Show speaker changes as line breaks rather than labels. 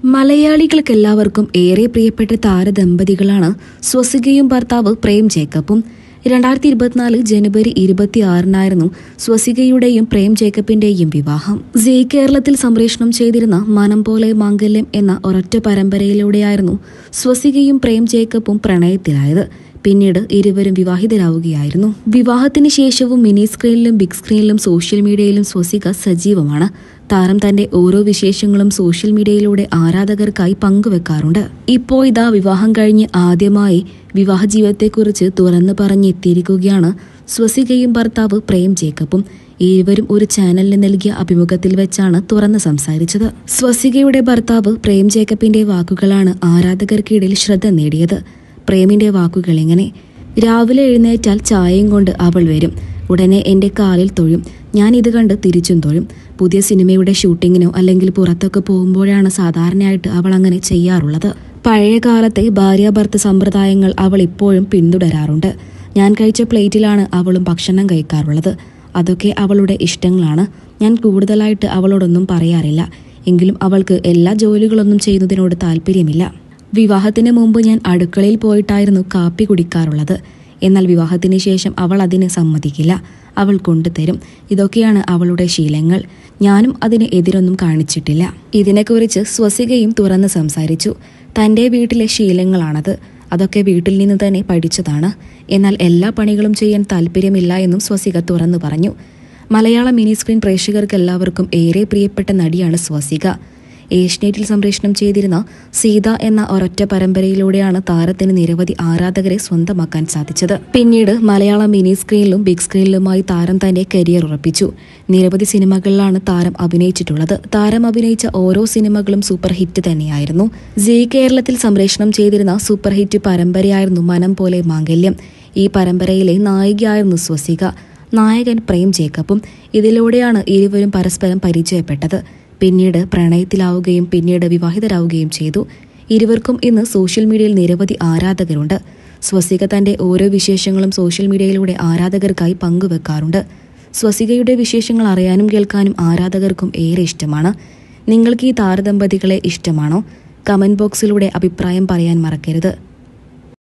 മലയാളികൾക്കെല്ലാവർക്കും ഏറെ പ്രിയപ്പെട്ട താരദമ്പതികളാണ് സ്വസികയും ഭർത്താവ് പ്രേം ജേക്കബും. 2024 ജനുവരി 26-നായിരുന്നു സ്വസികയുടെയും പ്രേം ജേക്കബിന്റെയും വിവാഹം. സീ കേരളത്തിൽ സംപ്രേഷണം ചെയ്തിരുന്ന മനം പോലെ മാംഗല്യം എന്ന ഒരൊറ്റ പരമ്പരയിലൂടെയായിരുന്നു സ്വസികയും പ്രേം ജേക്കബും പ്രണയത്തിലായത്. പിന്നീട് ഇരുവരും വിവാഹിതരാവുകയായിരുന്നു. വിവാഹത്തിന് ശേഷവും മിനി സ്ക്രീനിലും ബിഗ് സ്ക്രീനിലും സോഷ്യൽ മീഡിയയിലും സ്വസിക സജീവമാണ്. താരം തന്റെ ഓരോ വിശേഷങ്ങളും സോഷ്യൽ മീഡിയയിലൂടെ ആരാധകർക്കായി പങ്കുവെക്കാറുണ്ട്. ഇപ്പോൾ ഇതാ വിവാഹം കഴിഞ്ഞ് ആദ്യമായി വിവാഹ ജീവിതത്തെക്കുറിച്ച് തുറന്നു പറഞ്ഞെത്തിയിരിക്കുകയാണ് സ്വസികയും ഭർത്താവ് പ്രേം ജേക്കബും. ഇരുവരും ഒരു ചാനലിന് നൽകിയ അഭിമുഖത്തിൽ വെച്ചാണ് തുറന്ന് സംസാരിച്ചത്. സ്വസികയുടെ ഭർത്താവ് പ്രേം ജേക്കബിന്റെ വാക്കുകളാണ് ആരാധകർക്കിടയിൽ ശ്രദ്ധ നേടിയത്. പ്രേമിന്റെ വാക്കുകൾ ഇങ്ങനെ: രാവിലെ എഴുന്നേറ്റാൽ ചായയും കൊണ്ട് അവൾ വരും. ഉടനെ എന്റെ കാലിൽ തൊഴും. ഞാൻ ഇത് കണ്ട് തിരിച്ചും തൊഴും. പുതിയ സിനിമയുടെ ഷൂട്ടിങ്ങിനോ അല്ലെങ്കിൽ പുറത്തൊക്കെ പോകുമ്പോഴാണ് സാധാരണയായിട്ട് അവൾ അങ്ങനെ ചെയ്യാറുള്ളത്. പഴയ കാലത്തെ ഭാര്യാഭർത്ത സമ്പ്രദായങ്ങൾ അവൾ ഇപ്പോഴും പിന്തുടരാറുണ്ട്. ഞാൻ കഴിച്ച പ്ലേറ്റിലാണ് അവളും ഭക്ഷണം കഴിക്കാറുള്ളത്. അതൊക്കെ അവളുടെ ഇഷ്ടങ്ങളാണ്. ഞാൻ കൂടുതലായിട്ട് അവളോടൊന്നും പറയാറില്ല. എങ്കിലും അവൾക്ക് എല്ലാ ജോലികളൊന്നും ചെയ്യുന്നതിനോട് താല്പര്യമില്ല. വിവാഹത്തിന് മുമ്പ് ഞാൻ അടുക്കളയിൽ പോയിട്ടായിരുന്നു കാപ്പി കുടിക്കാറുള്ളത്. എന്നാൽ വിവാഹത്തിന് ശേഷം അവൾ അതിന് സമ്മതിക്കില്ല. അവൾ കൊണ്ടുതരും. ഇതൊക്കെയാണ് അവളുടെ ശീലങ്ങൾ. ഞാനും അതിന് എതിരൊന്നും കാണിച്ചിട്ടില്ല. ഇതിനെക്കുറിച്ച് സ്വസികയും തുറന്ന് സംസാരിച്ചു. തന്റെ വീട്ടിലെ ശീലങ്ങളാണത്. അതൊക്കെ വീട്ടിൽ നിന്ന് തന്നെ പഠിച്ചതാണ്. എന്നാൽ എല്ലാ പണികളും ചെയ്യാൻ താല്പര്യമില്ല എന്നും സ്വസിക തുറന്നു പറഞ്ഞു. മലയാള മിനി സ്ക്രീൻ പ്രേക്ഷകർക്കെല്ലാവർക്കും ഏറെ പ്രിയപ്പെട്ട നടിയാണ് സ്വസിക. ഏഷ്യനെറ്റിൽ സംപ്രേഷണം ചെയ്തിരുന്ന സീത എന്ന ഒരൊറ്റ പരമ്പരയിലൂടെയാണ് താരത്തിന് നിരവധി ആരാധകരെ സ്വന്തമാക്കാൻ സാധിച്ചത്. പിന്നീട് മലയാള മിനി സ്ക്രീനിലും ബിഗ് സ്ക്രീനിലുമായി താരം തന്റെ കരിയർ ഉറപ്പിച്ചു. നിരവധി സിനിമകളിലാണ് താരം അഭിനയിച്ചിട്ടുള്ളത്. താരം അഭിനയിച്ച ഓരോ സിനിമകളും സൂപ്പർ ഹിറ്റ് തന്നെയായിരുന്നു. സീ കേരളത്തിൽ സംപ്രേഷണം ചെയ്തിരുന്ന സൂപ്പർ ഹിറ്റ് പരമ്പരയായിരുന്നു മനം പോലെ മാംഗല്യം. ഈ പരമ്പരയിലെ നായികയായിരുന്നു സ്വസിക. നായകൻ പ്രേം ജേക്കബും. ഇതിലൂടെയാണ് ഇരുവരും പരസ്പരം പരിചയപ്പെട്ടത്. പിന്നീട് പ്രണയത്തിലാവുകയും പിന്നീട് വിവാഹിതരാവുകയും ചെയ്തു. ഇരുവർക്കും ഇന്ന് സോഷ്യൽ മീഡിയയിൽ നിരവധി ആരാധകരുണ്ട്. സ്വസിക തന്റെ ഓരോ വിശേഷങ്ങളും സോഷ്യൽ മീഡിയയിലൂടെ ആരാധകർക്കായി പങ്കുവെക്കാറുണ്ട്. സ്വസികയുടെ വിശേഷങ്ങൾ അറിയാനും കേൾക്കാനും ആരാധകർക്കും ഏറെ ഇഷ്ടമാണ്. നിങ്ങൾക്ക് ഈ താരദമ്പതികളെ ഇഷ്ടമാണോ? കമന്റ് ബോക്സിലൂടെ അഭിപ്രായം പറയാൻ മറക്കരുത്.